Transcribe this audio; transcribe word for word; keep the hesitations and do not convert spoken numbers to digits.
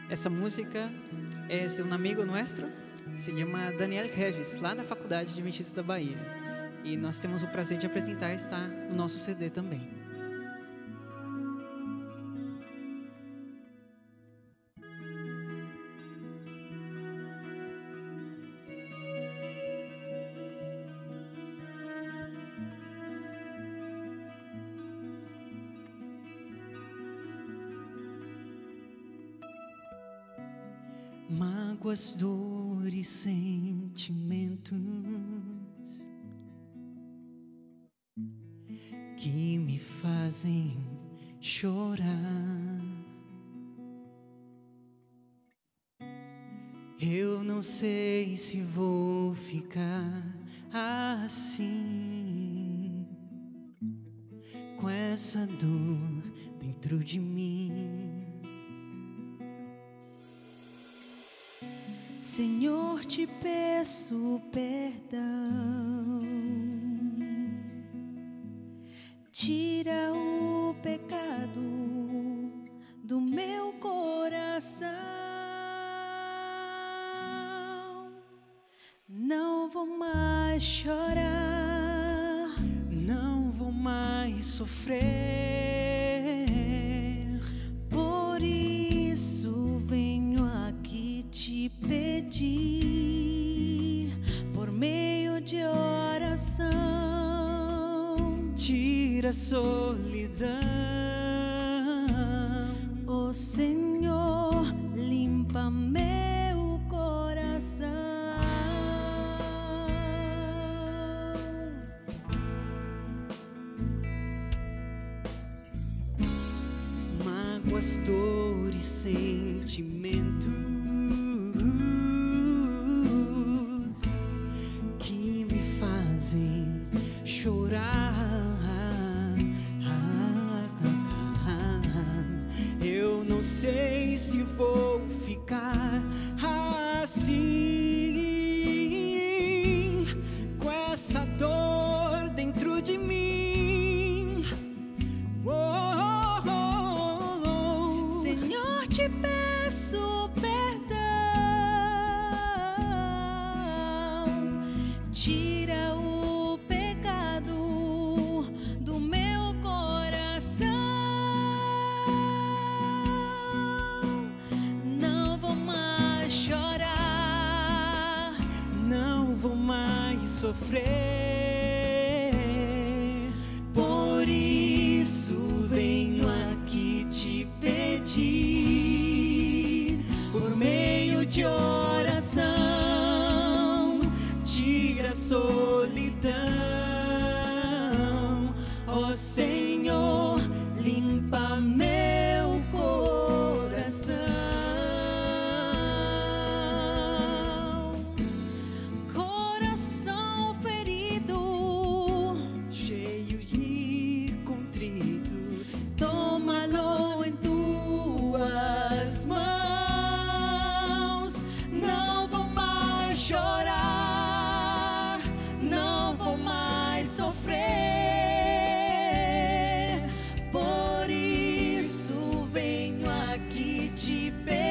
Essa música é de um amigo nosso, se chama Daniel Regis, lá da Faculdade de Adventista da Bahia. E nós temos o prazer de apresentar, está no nosso C D também. Mágoas, dores, sentimentos que me fazem chorar. Eu não sei se vou ficar assim, com essa dor dentro de mim. Senhor, te peço perdão, tira o pecado do meu coração. Não vou mais chorar, não vou mais sofrer. Por isso venho aqui te pedir, por meio de oração, tira a solidão. Ó Senhor, limpa meu coração. Mágoas, dores, sentimentos que me fazem chorar. Eu não sei se vou ficar assim, com essa dor dentro de mim. Oh, oh, oh. Senhor, te peço perdão, tira o pecado do meu coração. Não vou mais chorar, não vou mais sofrer. por isso venho aqui te pedir, por meio de oração, Tira a solidão. ó Senhor, limpa meu coração. Coração ferido, Cheio e contrito, toma-lo em tuas mãos. Não vou mais chorar, não vou mais sofrer. Por isso venho aqui te pedir,